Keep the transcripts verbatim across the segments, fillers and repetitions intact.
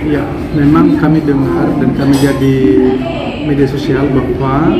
Ya, memang kami dengar dan kami jadi media sosial bahwa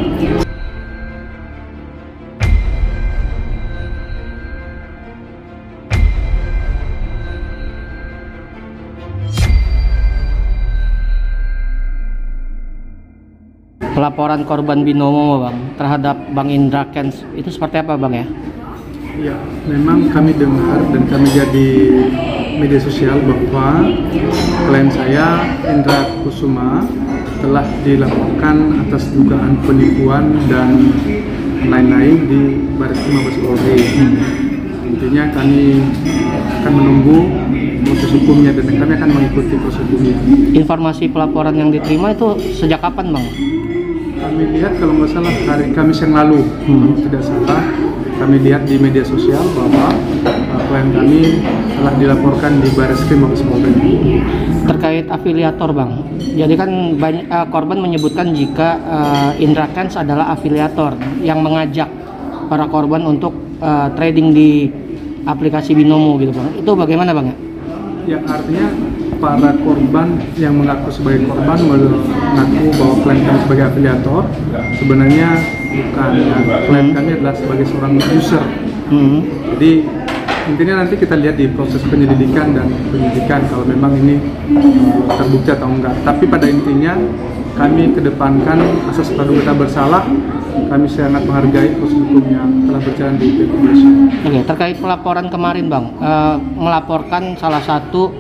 pelaporan korban binomo bang terhadap Bang Indra Kents itu seperti apa bang ya? ya, memang kami dengar dan kami jadi media sosial bahwa klien saya Indra Kusuma telah dilaporkan atas dugaan penipuan dan lain-lain di Bareskrim Mabes Polri. Intinya kami akan menunggu proses hukumnya dan kami akan mengikuti proses hukumnya. Informasi pelaporan yang diterima itu sejak kapan bang? Kami lihat kalau nggak salah hari Kamis yang lalu, hmm. kalau tidak salah, kami lihat di media sosial bahwa uh, klien kami telah dilaporkan di Bareskrim Mabes Polri. Terkait afiliator bang, jadi kan banyak uh, korban menyebutkan jika uh, Indra Kents adalah afiliator yang mengajak para korban untuk uh, trading di aplikasi binomo gitu bang. Itu bagaimana bang ya? Ya, artinya para korban yang mengaku sebagai korban mengaku bahwa klien kami sebagai afiliator, sebenarnya bukan. Ya, klien kami adalah sebagai seorang user. Hmm. Jadi intinya nanti kita lihat di proses penyelidikan dan penyidikan kalau memang ini uh, terbukti atau enggak. Tapi pada intinya kami kedepankan asas praduga bersalah. Kami sangat menghargai proses hukum yang telah berjalan di pihak kepolisian. Oke, terkait pelaporan kemarin bang, uh, melaporkan salah satu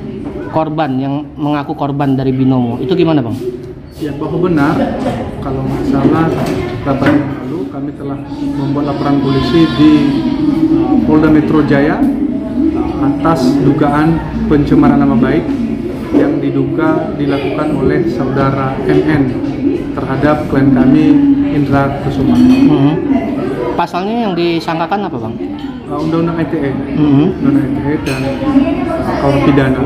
korban yang mengaku korban dari binomo, itu gimana bang? Ya, bahwa benar, kalau nggak salah beberapa hari yang lalu kami telah membuat laporan polisi di uh, Polda Metro Jaya uh, atas dugaan pencemaran nama baik yang diduga dilakukan oleh saudara M N terhadap klien kami Indra Kusuma. Hmm. Pasalnya yang disangkakan apa bang? Uh, Undang-Undang I T E, Hmm. Undang-Undang I T E dan uh, kuhap pidana.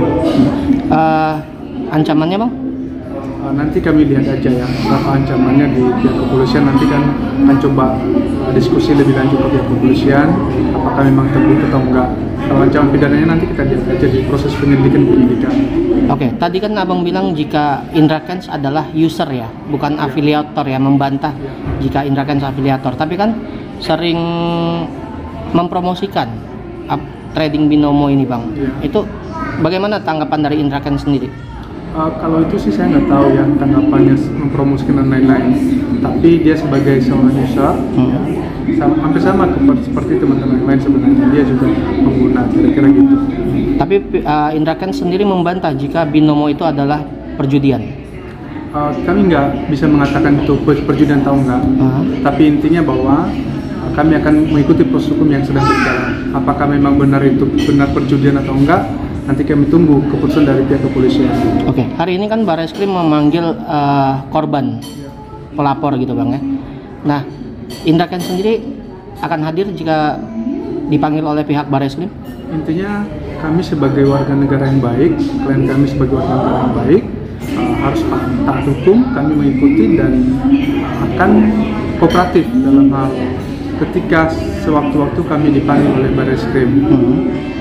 Uh, ancamannya bang? Uh, nanti kami lihat aja ya berapa ancamannya di pihak kepolisian. Nanti kan akan coba uh, diskusi lebih lanjut ke pihak kepolisian apakah memang terbukti atau enggak. Kalau ancaman pidananya nanti kita lihat aja di proses penyelidikan penyidikan. Oke, tadi kan abang bilang jika Indra Kents adalah user ya, bukan ya. Afiliator ya, membantah ya. Jika Indra Kents afiliator, tapi kan sering mempromosikan up, trading binomo ini bang. Ya. Itu bagaimana tanggapan dari Indra Kents sendiri? Uh, kalau itu sih saya nggak tahu ya tanggapannya mempromosikan dan lain-lain. Tapi dia sebagai seorang user, hmm. ya, sama, hampir sama seperti teman-teman yang lain sebenarnya. Dia juga pengguna, kira-kira gitu. Tapi uh, Indra Kents sendiri membantah jika binomo itu adalah perjudian. Uh, kami nggak bisa mengatakan itu perjudian atau enggak. Uh-huh. Tapi intinya bahwa uh, kami akan mengikuti proses hukum yang sedang berjalan. Apakah memang benar itu benar perjudian atau enggak? Nanti kami tunggu keputusan dari pihak kepolisian. Oke, hari ini kan Bareskrim memanggil uh, korban, ya. Pelapor gitu bang ya. Nah, Indra Kents sendiri akan hadir jika dipanggil oleh pihak Bareskrim? Intinya kami sebagai warga negara yang baik, klien kami sebagai warga negara yang baik uh, harus taat hukum, kami mengikuti dan akan kooperatif dalam hal ketika sewaktu-waktu kami dipanggil oleh Bareskrim. Hmm.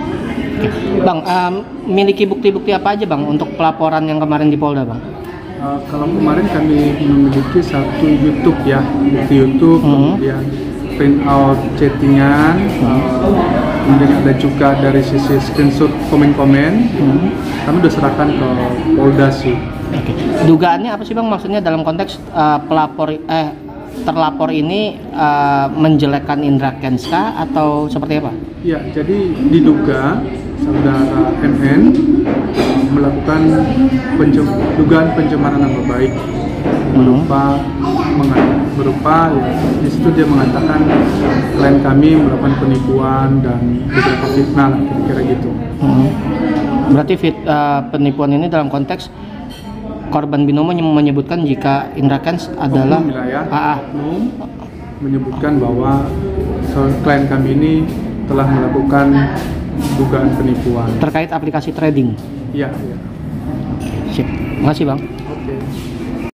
Bang, um, miliki bukti-bukti apa aja bang untuk pelaporan yang kemarin di Polda bang? Uh, kalau kemarin kami memiliki satu YouTube ya, bukti YouTube, hmm. kemudian print out chattingan, uh, kemudian ada juga dari sisi screenshot komen-komen. Hmm. Kami sudah serahkan ke Polda sih. Oke. Dugaannya apa sih bang? Maksudnya dalam konteks uh, pelapor eh terlapor ini uh, menjelekkan Indra Kents kah atau seperti apa? Ya, jadi diduga saudara M N uh, melakukan pencem dugaan pencemaran nama baik berupa mengat berupa ya, di situ dia mengatakan klien kami melakukan penipuan dan beberapa fitnah lah, kira-kira gitu. Hmm. Berarti fit, uh, penipuan ini dalam konteks korban binomo menyebutkan jika Indra Kents adalah ya, A A menyebutkan bahwa klien kami ini telah melakukan dugaan penipuan terkait aplikasi trading. Iya, iya. Sip. Terima kasih bang.